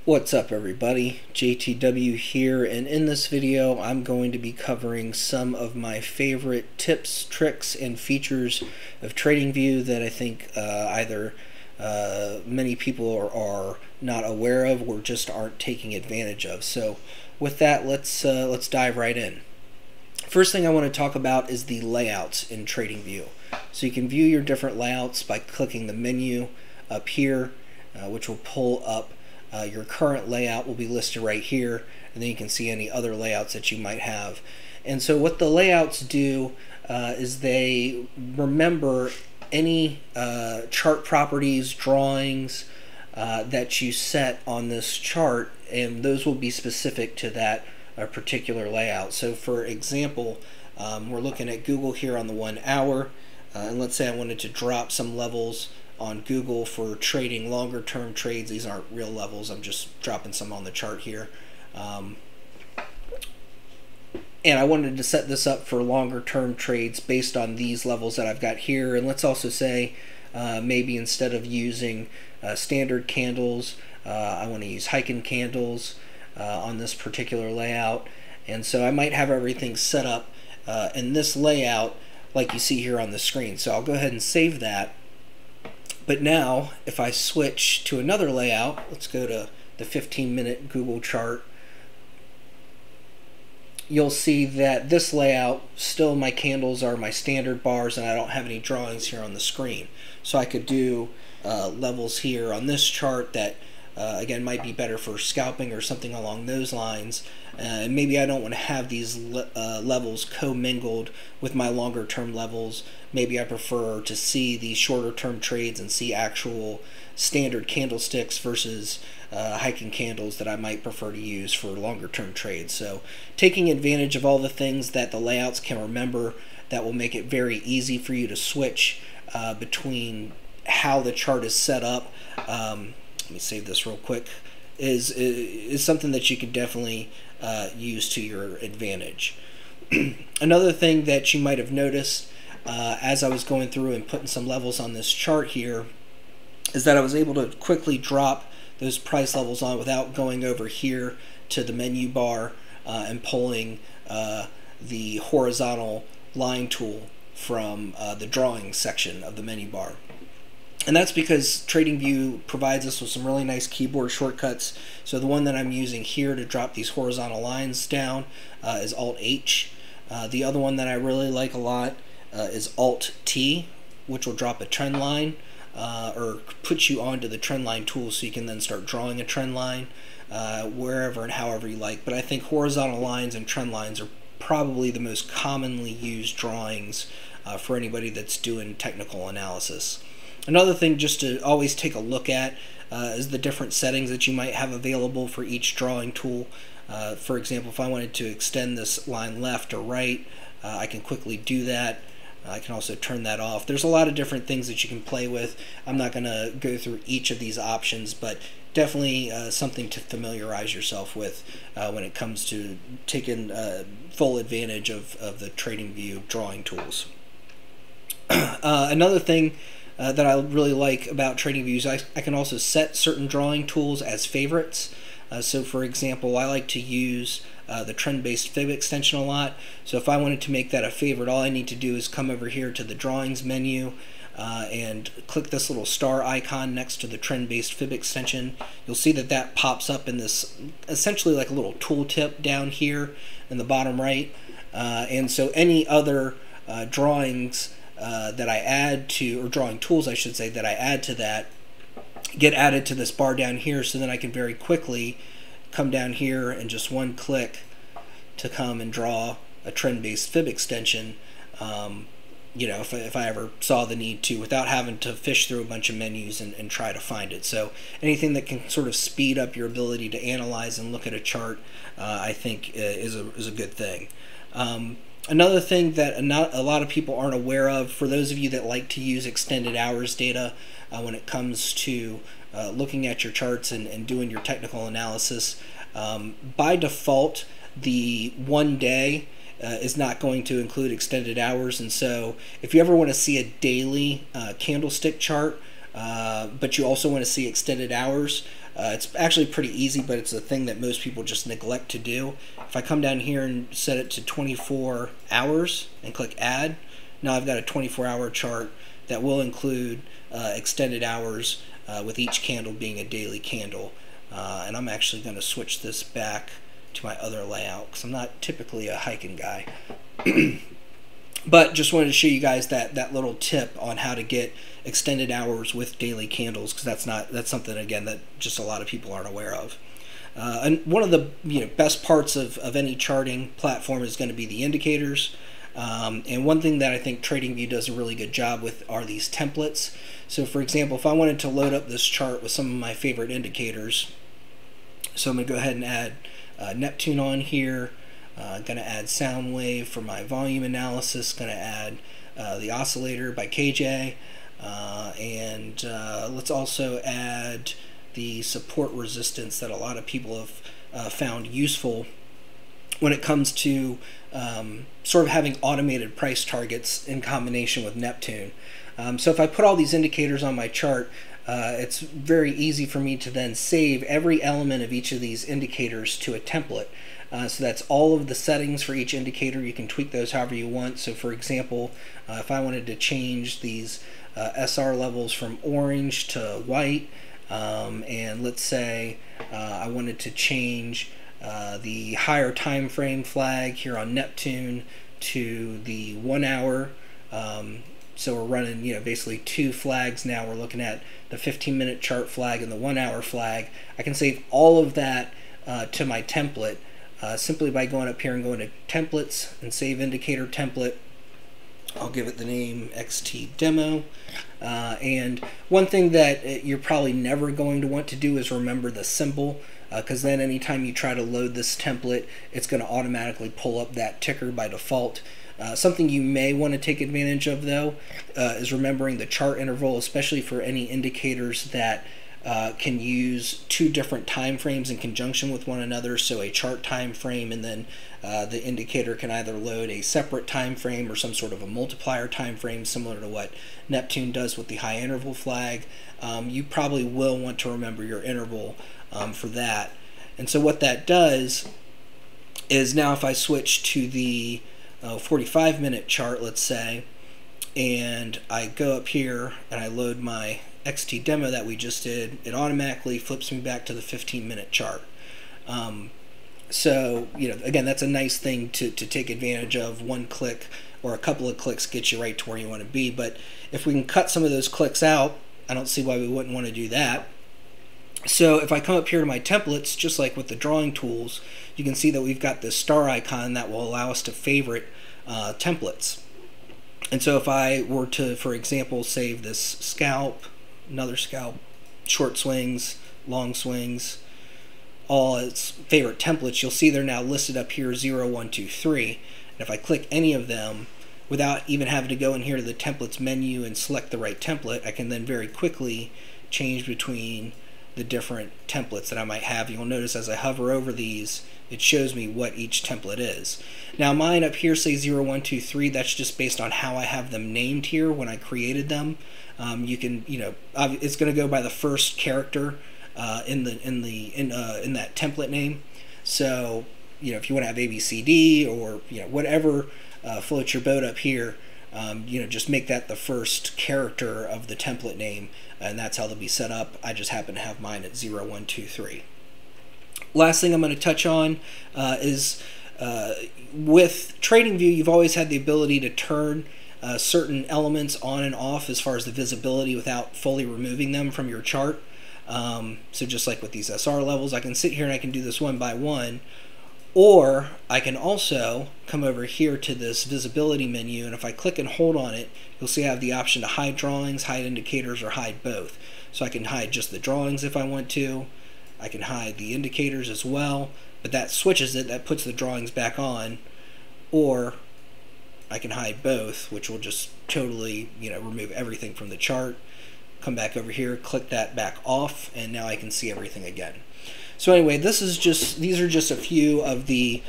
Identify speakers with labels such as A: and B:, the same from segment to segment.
A: What's up everybody, JTW here, and in this video I'm going to be covering some of my favorite tips, tricks, and features of TradingView that I think either many people are not aware of or just aren't taking advantage of. So with that, let's dive right in. First thing I want to talk about is the layouts in TradingView. So you can view your different layouts by clicking the menu up here, which will pull up your current layout will be listed right here, and then you can see any other layouts that you might have. And so what the layouts do is they remember any chart properties, drawings that you set on this chart, and those will be specific to that particular layout. So for example, we're looking at Google here on the 1 hour, and let's say I wanted to drop some levels on Google for trading longer term trades. These aren't real levels, I'm just dropping some on the chart here. And I wanted to set this up for longer term trades based on these levels that I've got here. And let's also say maybe instead of using standard candles, I want to use Heiken candles on this particular layout. And so I might have everything set up in this layout like you see here on the screen. So I'll go ahead and save that. But now, if I switch to another layout, let's go to the 15-minute Google chart, you'll see that this layout, still my candles are my standard bars, and I don't have any drawings here on the screen. So I could do levels here on this chart that, again, might be better for scalping or something along those lines. And maybe I don't want to have these levels commingled with my longer term levels. Maybe I prefer to see these shorter term trades and see actual standard candlesticks versus Heiken candles that I might prefer to use for longer term trades. So taking advantage of all the things that the layouts can remember, that will make it very easy for you to switch between how the chart is set up. Let me save this real quick. Is something that you could definitely use to your advantage. Another thing that you might have noticed as I was going through and putting some levels on this chart here is that I was able to quickly drop those price levels on without going over here to the menu bar and pulling the horizontal line tool from the drawing section of the menu bar. And that's because TradingView provides us with some really nice keyboard shortcuts. So the one that I'm using here to drop these horizontal lines down is Alt-H. The other one that I really like a lot is Alt-T, which will drop a trend line or put you onto the trend line tool so you can then start drawing a trend line wherever and however you like. But I think horizontal lines and trend lines are probably the most commonly used drawings for anybody that's doing technical analysis. Another thing just to always take a look at is the different settings that you might have available for each drawing tool. For example, if I wanted to extend this line left or right, I can quickly do that. I can also turn that off. There's a lot of different things that you can play with. I'm not going to go through each of these options, but definitely something to familiarize yourself with when it comes to taking full advantage of the TradingView drawing tools. Another thing that I really like about TradingView is I can also set certain drawing tools as favorites. So for example, I like to use the trend-based fib extension a lot. So if I wanted to make that a favorite, all I need to do is come over here to the drawings menu and click this little star icon next to the trend-based fib extension. You'll see that that pops up in this essentially like a little tooltip down here in the bottom right. And so any other drawings that I add to, or drawing tools I should say, that I add to that, get added to this bar down here, so then I can very quickly come down here and just one click to come and draw a trend-based fib extension, you know, if I ever saw the need to, without having to fish through a bunch of menus and try to find it. So anything that can sort of speed up your ability to analyze and look at a chart, I think is a good thing. Another thing that a lot of people aren't aware of, for those of you that like to use extended hours data when it comes to looking at your charts and doing your technical analysis, by default, the 1 day is not going to include extended hours. And so if you ever want to see a daily candlestick chart, but you also want to see extended hours, It's actually pretty easy, but it's a thing that most people just neglect to do. If I come down here and set it to 24 hours and click add, now I've got a 24-hour chart that will include extended hours with each candle being a daily candle. And I'm actually going to switch this back to my other layout because I'm not typically a hiking guy. But just wanted to show you guys that little tip on how to get extended hours with daily candles, because that's something, again, that just a lot of people aren't aware of. And one of the best parts of any charting platform is going to be the indicators. And one thing that I think TradingView does a really good job with are these templates. So for example, if I wanted to load up this chart with some of my favorite indicators, so I'm going to go ahead and add Neptune on here. Going to add Soundwave for my volume analysis. Going to add the oscillator by KJ. And let's also add the support resistance that a lot of people have found useful when it comes to sort of having automated price targets in combination with Neptune. So if I put all these indicators on my chart, it's very easy for me to then save every element of each of these indicators to a template. So that's all of the settings for each indicator. You can tweak those however you want. So for example, if I wanted to change these SR levels from orange to white, and let's say I wanted to change the higher time frame flag here on Neptune to the 1 hour. So we're running, basically two flags now. We're looking at the 15-minute chart flag and the 1 hour flag. I can save all of that to my template simply by going up here and going to templates and save indicator template. I'll give it the name XT Demo. And one thing that you're probably never going to want to do is remember the symbol, because then anytime you try to load this template, it's going to automatically pull up that ticker by default. Something you may want to take advantage of, though, is remembering the chart interval, especially for any indicators that can use two different time frames in conjunction with one another. So a chart time frame, and then the indicator can either load a separate time frame or some sort of a multiplier time frame, similar to what Neptune does with the high interval flag. You probably will want to remember your interval for that. And so what that does is, now if I switch to the 45-minute chart, let's say, and I go up here and I load my XT Demo that we just did, it automatically flips me back to the 15-minute chart. So, again, that's a nice thing to take advantage of. One click or a couple of clicks get you right to where you want to be. But if we can cut some of those clicks out, I don't see why we wouldn't want to do that. So if I come up here to my templates, just like with the drawing tools, you can see that we've got this star icon that will allow us to favorite templates. And so if I were to, for example, save this scalp, another scalp, short swings, long swings, all its favorite templates, you'll see they're now listed up here 0, 1, 2, 3. And if I click any of them, without even having to go in here to the templates menu and select the right template, I can then very quickly change between the different templates that I might have. You'll notice as I hover over these, it shows me what each template is. Now mine up here say 0, 1, 2, 3. That's just based on how I have them named here when I created them. You can, it's going to go by the first character in that template name. So, if you want to have ABCD or whatever floats your boat up here, just make that the first character of the template name, and that's how they'll be set up. I just happen to have mine at 0, 1, 2, 3. Last thing I'm going to touch on is with TradingView, you've always had the ability to turn certain elements on and off as far as the visibility without fully removing them from your chart. So just like with these SR levels, I can sit here and I can do this one by one, or I can also come over here to this visibility menu, and if I click and hold on it, you'll see I have the option to hide drawings, hide indicators, or hide both. So I can hide just the drawings if I want to. I can hide the indicators as well, but that switches it, that puts the drawings back on, or I can hide both, which will just totally, remove everything from the chart. Come back over here, click that back off, and now I can see everything again. So anyway, these are just a few of the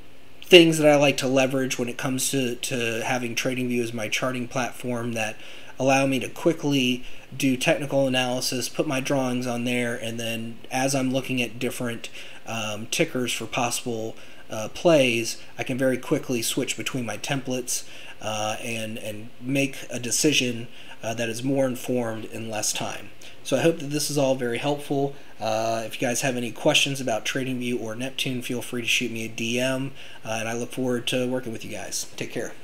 A: things that I like to leverage when it comes to having TradingView as my charting platform that allow me to quickly do technical analysis, put my drawings on there, and then as I'm looking at different tickers for possible plays, I can very quickly switch between my templates and make a decision that is more informed in less time. So I hope that this is all very helpful. If you guys have any questions about TradingView or Neptune, feel free to shoot me a DM, and I look forward to working with you guys. Take care.